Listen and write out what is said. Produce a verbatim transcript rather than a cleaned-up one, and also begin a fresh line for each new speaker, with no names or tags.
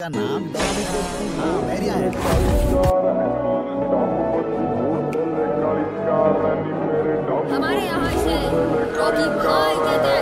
का नाम हाँ मेरिया है।
हमारे यहाँ इसे रॉकी भाई कहते हैं।